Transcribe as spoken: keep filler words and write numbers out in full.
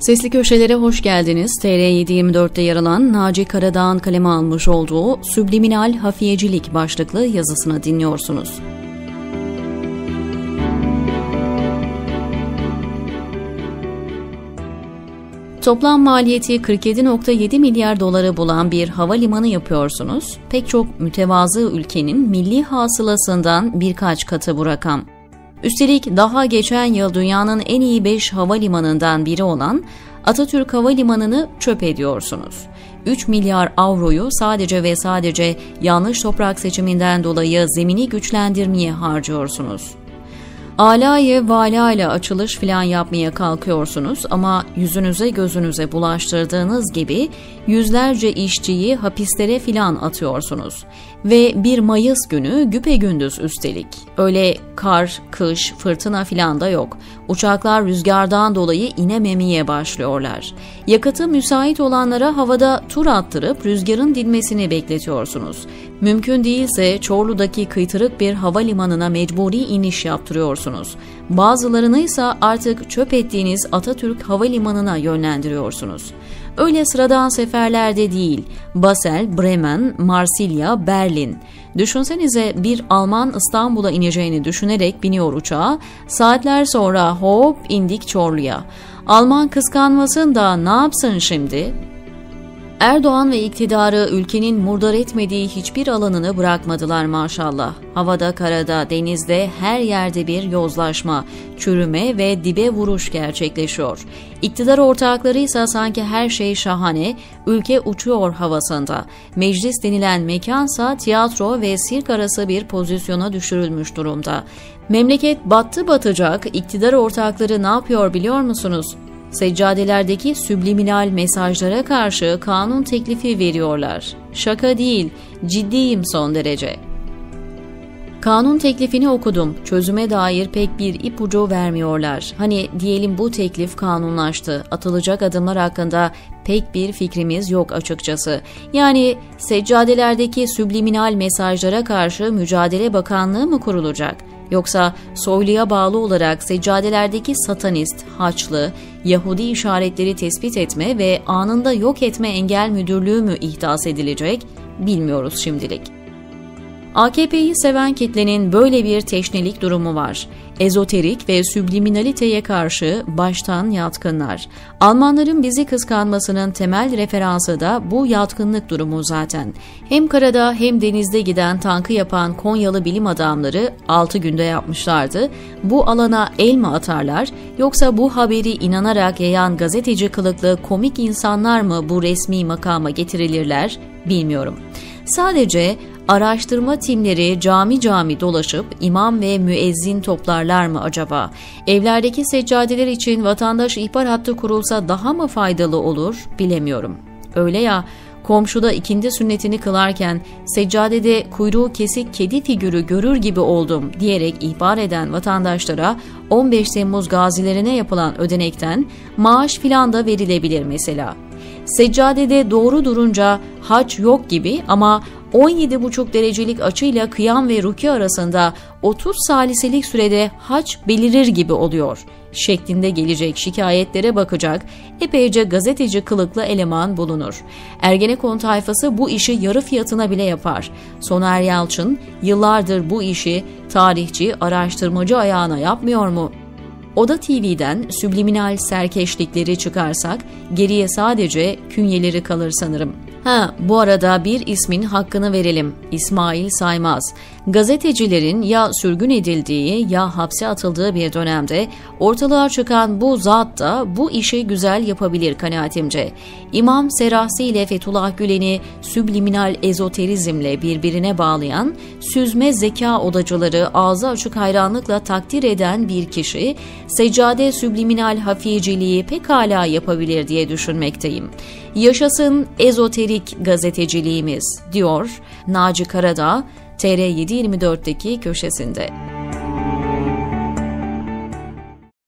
Sesli Köşelere hoş geldiniz. T R yedi yirmi dört'te yer alan Naci Karadağ'ın kaleme almış olduğu Sübliminal Hafiyecilik başlıklı yazısını dinliyorsunuz. Toplam maliyeti kırk yedi nokta yedi milyar doları bulan bir havalimanı yapıyorsunuz. Pek çok mütevazı ülkenin milli hasılasından birkaç katı bu rakam. Üstelik daha geçen yıl dünyanın en iyi beş havalimanından biri olan Atatürk Havalimanı'nı çöp ediyorsunuz. üç milyar avroyu sadece ve sadece yanlış toprak seçiminden dolayı zemini güçlendirmeye harcıyorsunuz. Alayı valayla açılış filan yapmaya kalkıyorsunuz ama yüzünüze gözünüze bulaştırdığınız gibi yüzlerce işçiyi hapislere filan atıyorsunuz. Ve bir Mayıs günü güpegündüz üstelik. Öyle kar, kış, fırtına filan da yok. Uçaklar rüzgardan dolayı inememeye başlıyorlar. Yakıtı müsait olanlara havada tur attırıp rüzgarın dinmesini bekletiyorsunuz. Mümkün değilse Çorlu'daki kıytırık bir havalimanına mecburi iniş yaptırıyorsunuz. Bazılarını ise artık çöp ettiğiniz Atatürk Havalimanı'na yönlendiriyorsunuz. Öyle sıradan seferlerde değil, Basel, Bremen, Marsilya, Berlin. Düşünsenize bir Alman İstanbul'a ineceğini düşünerek biniyor uçağa, saatler sonra hop indik Çorlu'ya. Alman kıskanmasın da ne yapsın şimdi? Erdoğan ve iktidarı ülkenin murdar etmediği hiçbir alanını bırakmadılar maşallah. Havada, karada, denizde her yerde bir yozlaşma, çürüme ve dibe vuruş gerçekleşiyor. İktidar ortakları ise sanki her şey şahane, ülke uçuyor havasında. Meclis denilen mekansa tiyatro ve sirk arası bir pozisyona düşürülmüş durumda. Memleket battı batacak, iktidar ortakları ne yapıyor biliyor musunuz? Seccadelerdeki sübliminal mesajlara karşı kanun teklifi veriyorlar. Şaka değil, ciddiyim son derece. Kanun teklifini okudum. Çözüme dair pek bir ipucu vermiyorlar. Hani diyelim bu teklif kanunlaştı. Atılacak adımlar hakkında pek bir fikrimiz yok açıkçası. Yani seccadelerdeki sübliminal mesajlara karşı Mücadele Bakanlığı mı kurulacak? Yoksa Soylu'ya bağlı olarak seccadelerdeki satanist, haçlı, Yahudi işaretleri tespit etme ve anında yok etme engel müdürlüğü mü ihdas edilecek? Bilmiyoruz şimdilik. A K P'yi seven kitlenin böyle bir teşnelik durumu var. Ezoterik ve sübliminaliteye karşı baştan yatkınlar. Almanların bizi kıskanmasının temel referansı da bu yatkınlık durumu zaten. Hem karada hem denizde giden tankı yapan Konyalı bilim adamları altı günde yapmışlardı. Bu alana el mi atarlar yoksa bu haberi inanarak yayan gazeteci kılıklı komik insanlar mı bu resmi makama getirilirler bilmiyorum. Sadece araştırma timleri cami cami dolaşıp imam ve müezzin toplarlar mı acaba? Evlerdeki seccadeler için vatandaş ihbar hattı kurulsa daha mı faydalı olur bilemiyorum. Öyle ya, komşuda ikindi sünnetini kılarken seccadede kuyruğu kesik kedi figürü görür gibi oldum diyerek ihbar eden vatandaşlara on beş Temmuz gazilerine yapılan ödenekten maaş filan da verilebilir mesela. Seccadede doğru durunca hac yok gibi ama on yedi buçuk derecelik açıyla kıyam ve ruku arasında otuz saliselik sürede hac belirir gibi oluyor şeklinde gelecek şikayetlere bakacak epeyce gazeteci kılıklı eleman bulunur. Ergenekon tayfası bu işi yarı fiyatına bile yapar. Soner Yalçın yıllardır bu işi tarihçi, araştırmacı ayağına yapmıyor mu? Oda T V'den sübliminal serkeşlikleri çıkarsak geriye sadece künyeleri kalır sanırım. Ha, bu arada bir ismin hakkını verelim. İsmail Saymaz. Gazetecilerin ya sürgün edildiği ya hapse atıldığı bir dönemde ortalığa çıkan bu zat da bu işi güzel yapabilir kanaatimce. İmam Serahsi ile Fethullah Gülen'i sübliminal ezoterizmle birbirine bağlayan, süzme zeka odacıları ağzı açık hayranlıkla takdir eden bir kişi, seccade sübliminal hafiyeciliği pekala yapabilir diye düşünmekteyim. Yaşasın ezoterik gazeteciliğimiz, diyor Naci Karadağ, T R yedi yirmi dört'teki köşesinde.